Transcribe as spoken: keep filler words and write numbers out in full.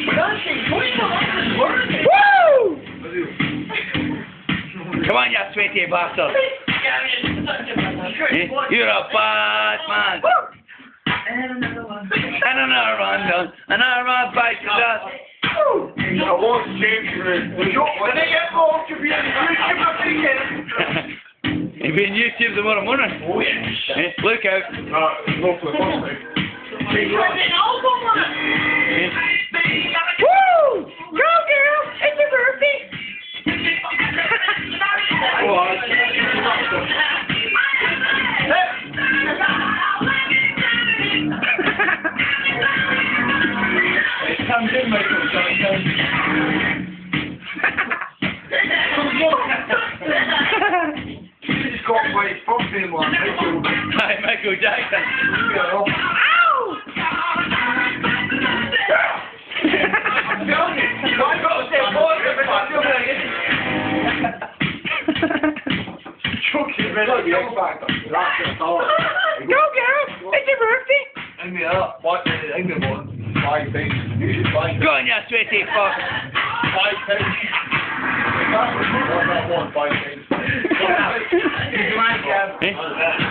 Woo! Come on, you sweetie bastard. You're a bad man. And another one. And another one done. Another one bites the dust. I want to change it. When they get home, to be on YouTube You've been YouTube the more money. Oh, yes. Eh, look out. No, no for the first time. Woo! Go, girl! It's your birthday! Go on. It comes in, Michael Jackson. He's got my first name on Michael. Hi, Michael Jackson. Yeah. Ow! I'm telling you, I got to say, boy, if I'm doing it. Chucky, man, the X Factor. That's it, all. Go, girl! It's your birthday! Hang me up. What? Hang me on. Five things. You should find Go on, you sweetie fuck. five things. That's what I want, five things. Eh?